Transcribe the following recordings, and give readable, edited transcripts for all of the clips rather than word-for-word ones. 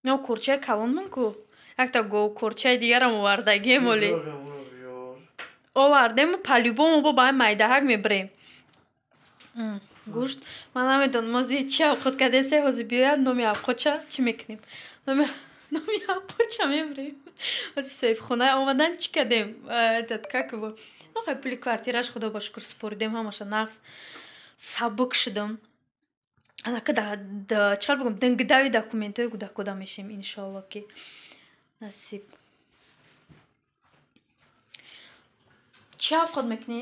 نو کورچه کلان من کو یک تا گو کورچه دیگرم آوردگی مولی آوردیم پلیبوم با باید میدهک میبریم گوشت من نمیدونم مازی چی اوقات کده سه حوزی بیاید نومی اوقات چی میکنیم نومی اوقات چه میبریم از سیف خونه آمدن چی کدیم دادکه که بود نوخه پلی کوارتیرش خدا باشکر سپوردیم هماشه نقص سبک شدم انا که چقدر بگم دنگ داوی داکومنت های گوده کدا میشیم انشالله که نصیب چی اوقات میکنی؟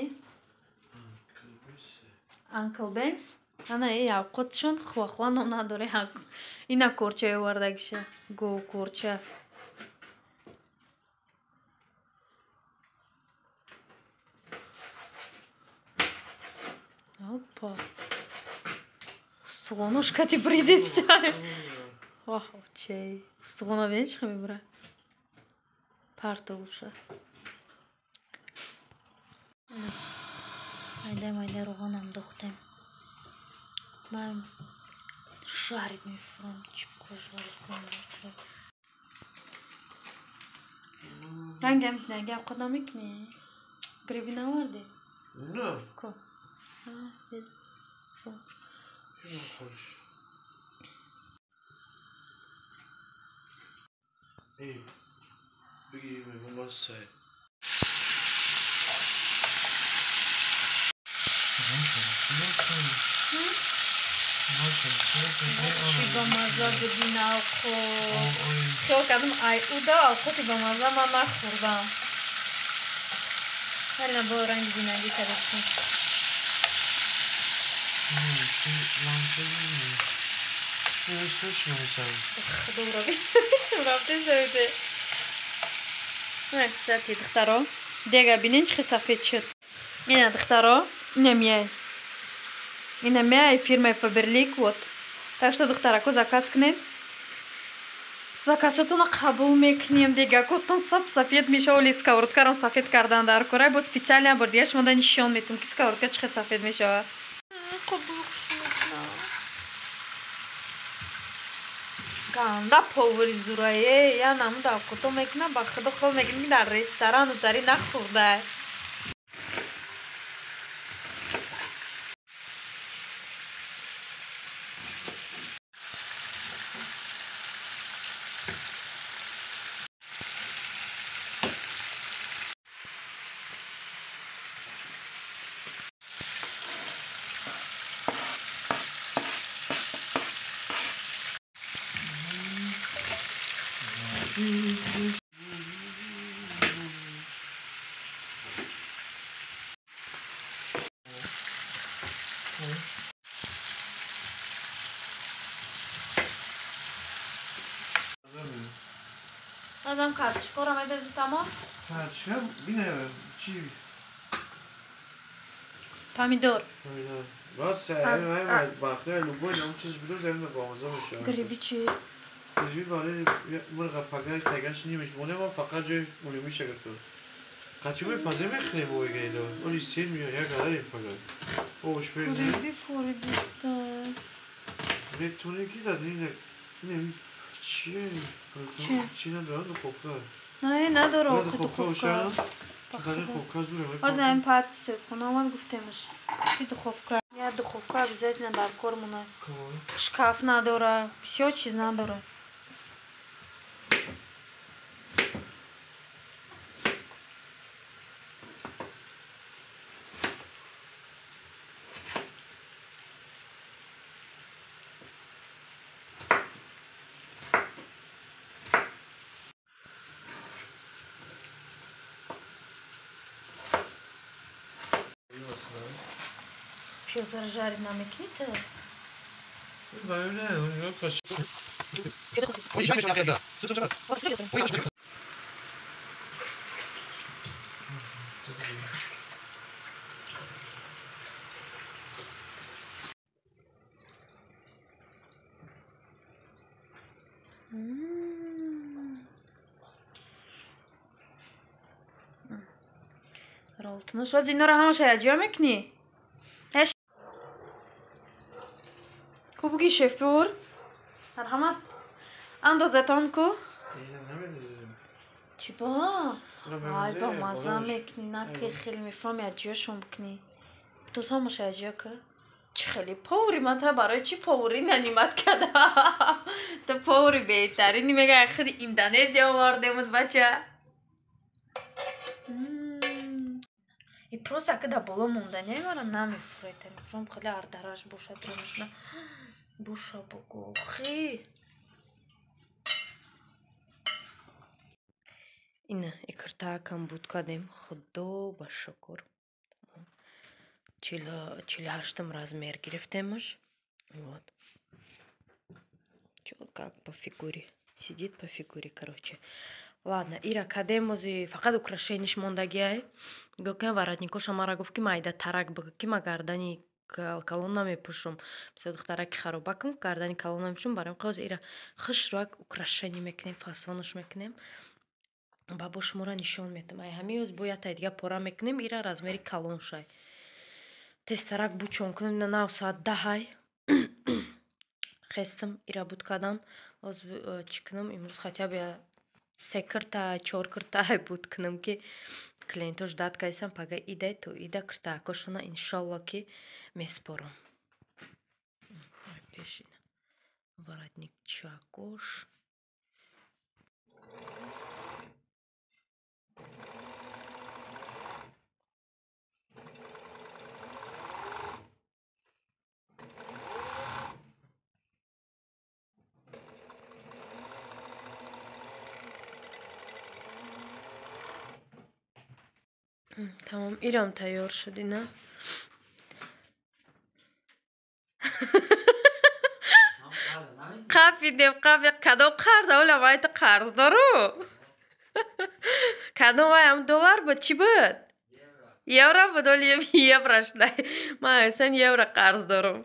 انکل بنز؟ انا ای اوقاتشون خواه نداره اینا کورچه وردگیشه گو کورچه опа стугонушкати бридеста чей стугона бини чиқа мебура парто буша майда рӯғонам духтем ман жарид мефурам чико жарид кунам рангам нагам қадам мекунӣ гриби наварди نه ко خوش ای بگی میگم واسه چی با مزه بدین آخو خیال کردم ای او دا آخوتی با مزه من نخوردم ولی با رنگ زینگی کردستیم خدا رو بینشم رفته شده کساتی دخترا دیگه بینین چه سفید شد اینه دخترا اینه میای فیرمای فابرلیک вот так что دخترا заказ کنید заказатون قبول میکنیم دیگه کتون سفید میشه ولی сковородка رو سفید کردن در کره با специально بار دیگه شما نشون میتونم که сковородка چه سفید میشه قبول گنده پاوری زورایه یا نمود کتون میکنم با خدا خود میکنم که در رستوران و داری نخورده ازم کارچکو را میدازی تمام؟ کارچکو بینه چی؟ پامیدور راسته باخته لوگوی اون چیز بلو زمین بامزه میشه گریبی چی؟ گریبی برای مرغ پگای تگش نیمش مونه ما فقط جای اونی میشه گرفت قطعی باید پازه میخنه بوی گیده اولی سیر میاد یک گلای پگای اوش برده گریبی فوری دوسته بتونه کی داد اینه چیه؟ چی نداره دو خوبه نه نداره خود خوبه از این پات سکون آمد گفتمش که دخوفکا یا دخوفکا обязательно در کار مونه شکاف نداره все چیز نداره Что, заржарить нам и кита? Да, не, почти. Ну что, Динора, хамаша, я мекни? Кубки шеф пур. Мархамат. андозатон ку اینا نمی‌دونم. چی با اینا آی با می‌مونه، مزه بالاش. میکنی نه که خیلی میفهمی اجیاشون بکنی تو ساموش اجیا که چی خیلی پاوری من تا برای چی پاوری ننیمت کرده تو پاوری بهترینی میگه خیلی اندونزیا آورده بود بچه این پروسه که در بالا مونده نیمارم نمیفره تلفرم خیلی اردراش باشه ترمشنه بوشه بگو خیلی اینه اکرتا کم بود کدیم خدا با شکر 48 размер грифтемыш. Вот. Чё, как по фигуре. Сидит по фигуре, короче. Ладно, Ира, кадемози фақат украшениш мондагиай. Гокем воротникоша мара гуфт ки майда тарак бага ки ма гардани калон намепушум. Мисол духтараки харобакам гардани калон намепушум барам қоз Ира хушрак украшени мекунем, фасонуш мекунем. Бабо шумора нишон метам. Ай ҳамиёз бояд дига пора мекунем Ира размери калон шай. Тестарак бучон кунем на нав соат 10 хестам Ира буд кадам оз чӣ кунам имрӯз хотя бы 3 кирта 4 кирта буд кунам ки клиентош дат кайсам пага иде то ида киртаакошона иншалло ки меспорам пешина воротник чакош Tamam, İrem tayyor şudi ne? Kafi dev kafi kadon qarz ola vayta qarz daru. Kadon vayam dolar bu çi bud? Euro bu dol evro shday. Ma sen euro qarz daru.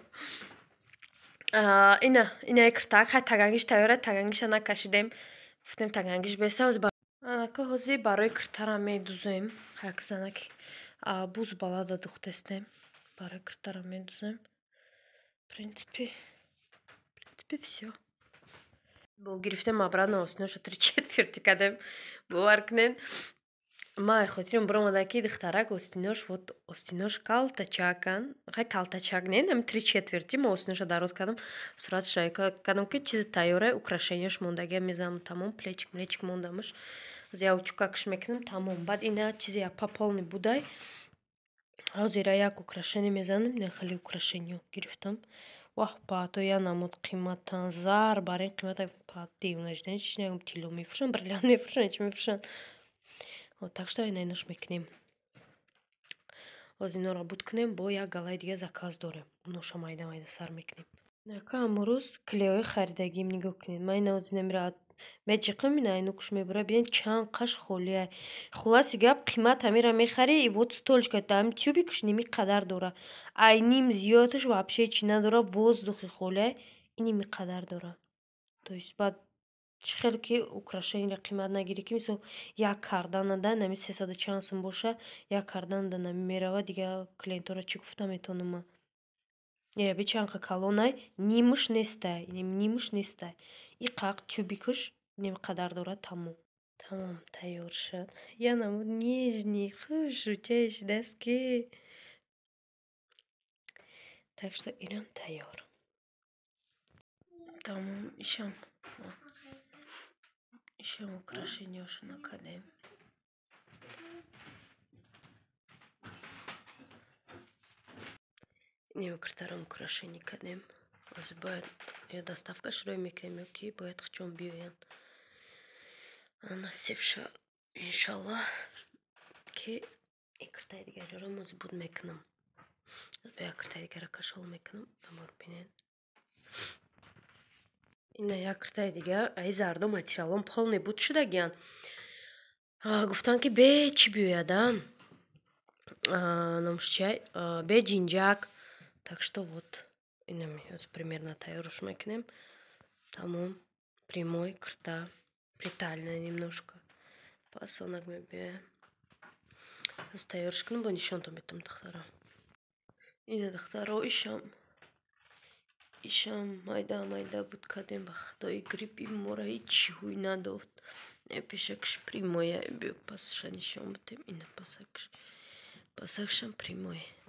Ina kirtak hay tagangish tayyor tagangish ana kashidem. Guftem tagangish besoz که حوزه برای کرترم میدوزیم یک زنک بوز بالا دا دختستیم برای کرترم میدوزیم принципе все бо гирифтем обратно осиноша 3/4 кадем бовар кунен ма хотирам бромадаки духтарак остинош вот остинош калтачакан хай калтачак не нам 3/4 ма осиноша дароз кадам сурат шайка кадам ки чизи тайёре украшенияш мондаги мезам тамом плечик мондамаш яучукакш мекунам тамом баъд ина чизе по полный будай ҳозира як украшение мезанам ина хеле украшение гирифтам ваҳ паъто я намуд қиматан зар бар ин қимата девнаждан чишнагам тилло мефурӯшанд бриллиант мефурӯшанд чӣ мефурӯшанд так что инаинаш мекунем ҳоз иноро буд кунем бо як галаи дига заказ дорем уноша майда сар мекунем яка амрӯз клеои харидагим нигоҳ кунед ман ина ҳоз инамира мечиқим ина инукуш мебура бинед чанд қаш холия хуласи гап қимат амира мехари и вот столечка там тюбикаш ними қадар дора ай ним зиёдаш вообще чи надора воздухи холия иними қадар дора то есть баъд чӣ хел ки украшенияро қимат нагирӣ ки мисол як карданада нами 300 чанд сум боша як карданада нами мерава дига клиентора чӣ гуфта метавонам ман ира бичанқа калонай нимаш нестай нимаш нестай иқақ тюбикаш ним қадар дора тамом тайёр шуд я намуд нежный хушучаи шудаст ки так что инам тайёр тамом ишам украшенияшона кадем инем киртарам украшение кадем ҳозир бояд ё доставка шурӯъ мекунем ё ки бояд хучон биёянд насиб шуд иншаллоҳ ки ин киртаи дигареро ҳозир буд мекунам бо як киртаи дигара кашол мекунам амор бинед ина як киртаи дига аи зарду материалон полный буд шудагиянд гуфтанд ки бе чӣ биёяда номуш чиай бе ҷинҷак так что вот инам примерно тайёрш мекунем тамом прямой кирта приталенная немножко фасонак мебиёя ҳоз тайёрш кунам бо нишонтон метавонам духтара ина духтаро ишам ишам майда будкадем ба худои гриппи мора ҳечи ҳуй надод. Пешакш прямоя пасша нишон будем ина пасакшам прямоя.